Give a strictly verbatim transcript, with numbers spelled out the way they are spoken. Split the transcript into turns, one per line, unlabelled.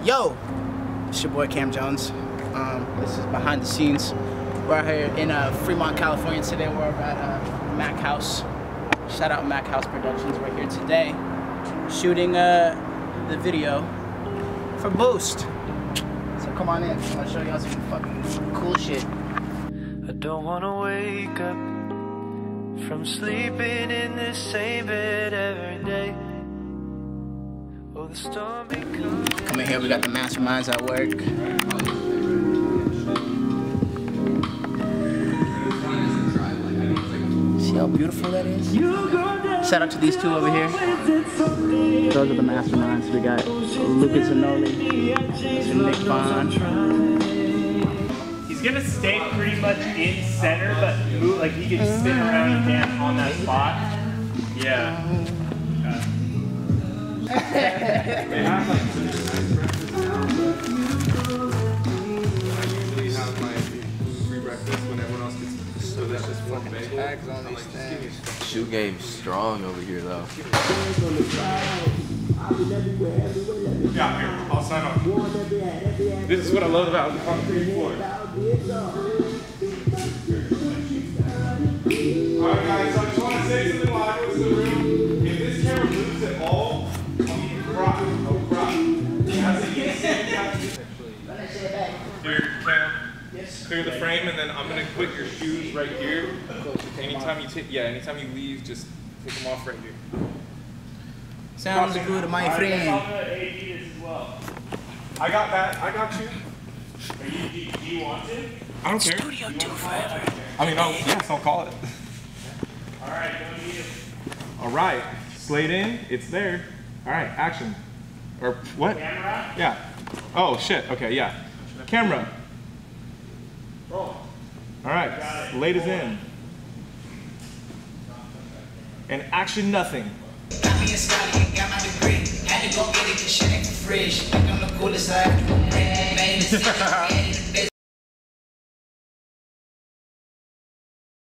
Yo, it's your boy Cam Jones. Um, this is behind the scenes. We're out here in uh, Fremont, California today. We're at uh, Mac House. Shout out Mac House Productions. We're here today shooting uh, the video for Boost. So come on in. I'm gonna show y'all some fucking cool shit.
I don't wanna wake up from sleeping in the same bed every day. Oh, the storm becomes.
Come in here, we got the masterminds at work. See how beautiful that is? Shout out to these two over here. Those are the masterminds. We got Lucas Zanoli and Nick Vaughn.
He's gonna stay pretty much in center, but move, like he can spin around again on that spot. Yeah.
They have like some nice breakfast now. I usually have my free breakfast when everyone else gets delicious full bagel.
Tags on these things.
Shoe game's strong over here though.
Yeah, here, I'll sign on. This is what I love about the concrete floor. Alright guys, so I just want to say something while I go to the room. If this camera moves at all, I'll cry. I'll cry. Here, Cam. Clear the frame, and then I'm gonna put your shoes right here. Anytime you take, yeah, anytime you leave, just take them off right here.
Sounds good, my friend.
I got that. I got you.
Are you, do, do you want to?
I don't care.
Studio two forever.
I mean, oh yes, I'll call it.
All right, go need it.
All right, slate in. It's there. All right, action. Or what?
Camera.
Yeah. Oh shit. Okay. Yeah. Camera.
Roll.
All right. Slate is in. And action nothing.
Got me a Scotty, got my degree. Had to go get it, cause shit ain't for free. Shit, I'm the coolest I ever been. Man,